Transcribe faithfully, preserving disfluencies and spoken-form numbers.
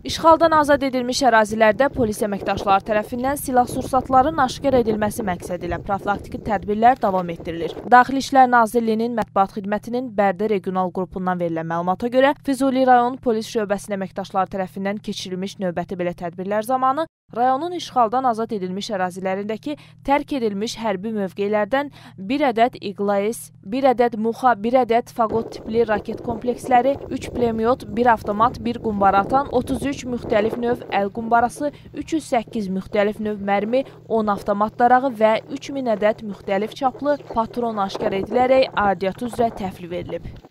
İşğaldan azad edilmiş ərazilərdə polis əməkdaşları tərəfindən silah-sursatların aşkar edilməsi məqsədi ilə profilaktiki tədbirlər davam etdirilir. Daxili İşlər Nazirliyinin Mətbuat Xidmətinin Bərdə regional qrupundan verilən məlumata görə, Füzuli rayon polis şöbəsinin əməkdaşları tərəfindən keçirilmiş növbəti belə tədbirlər zamanı rayonun işğaldan azad edilmiş ərazilərindəki tərk edilmiş hərbi mövqelərdən bir ədəd İqlaes, bir ədəd Muxa, bir ədəd Faqot tipli raket kompleksləri, üç pulemyot, bir avtomat, bir qumbara atan, otuz üç müxtəlif növ əl qumbarası, üç yüz səkkiz müxtəlif növ mərmi, on avtomat darağı və üç min ədəd müxtəlif çaplı patron aşkar edilərək aidiyyatı üzrə təhvil verilib.